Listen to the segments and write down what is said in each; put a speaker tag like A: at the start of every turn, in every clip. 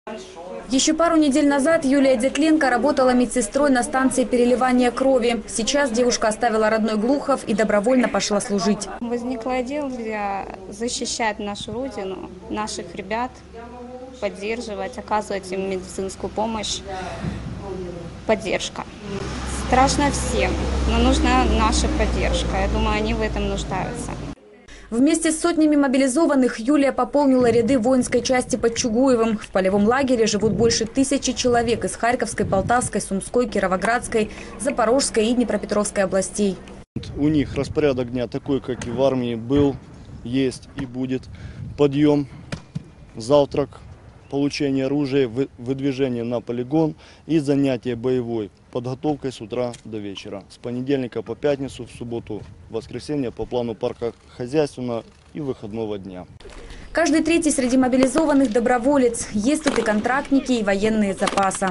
A: Еще пару недель назад Юлия Дятленко работала медсестрой на станции переливания крови. Сейчас девушка оставила родной Глухов и добровольно пошла служить.
B: Возникла идея защищать нашу родину, наших ребят, поддерживать, оказывать им медицинскую помощь, поддержка. Страшно всем, но нужна наша поддержка. Я думаю, они в этом нуждаются.
A: Вместе с сотнями мобилизованных Юлия пополнила ряды воинской части под Чугуевым. В полевом лагере живут больше 1000 человек из Харьковской, Полтавской, Сумской, Кировоградской, Запорожской и Днепропетровской областей.
C: У них распорядок дня такой, как и в армии был, есть и будет. Подъем, завтрак, получение оружия, выдвижение на полигон и занятие боевой подготовкой с утра до вечера. С понедельника по пятницу, в субботу, воскресенье по плану парка хозяйственного и выходного дня.
A: Каждый третий среди мобилизованных доброволец. Есть тут и контрактники, и военные запаса.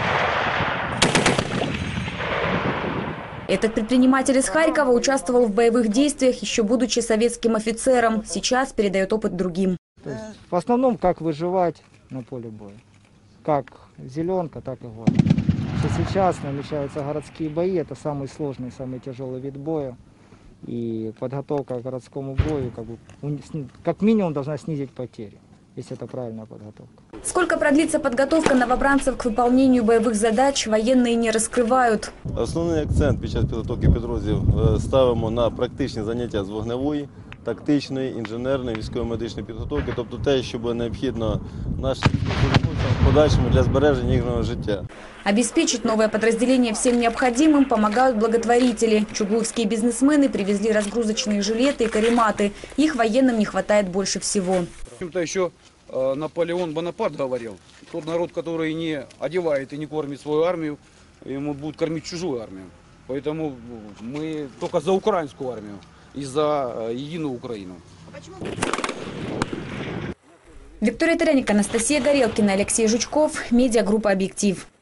A: Этот предприниматель из Харькова участвовал в боевых действиях, еще будучи советским офицером. Сейчас передает опыт другим.
D: В основном, как выживать на поле боя. Как зеленка, так и год. Сейчас намечаются городские бои. Это самый сложный, самый тяжелый вид боя. И подготовка к городскому бою как минимум должна снизить потери, если это правильная подготовка.
A: Сколько продлится подготовка новобранцев к выполнению боевых задач, военные не раскрывают.
E: Основний акцент під час підготовки підрозділів ставимо на практичні заняття з вогневої, тактичної, інженерної, військово-медичної підготовки, тобто те, що буде необхідно нашим в подальшому для збереження їхнього життя.
A: Обеспечить новое подразделение всем необходимым помогают благотворители. Чугуевские бизнесмены привезли разгрузочные жилеты и карематы. Их военным не хватает больше всего.
F: Еще Наполеон Бонапарт говорил, тот народ, который не одевает и не кормит свою армию, ему будут кормить чужую армию. Поэтому мы только за украинскую армию и за единую Украину.
A: Виктория Таряник, Анастасия Горелкина, Алексей Жучков, медиагруппа «Объектив».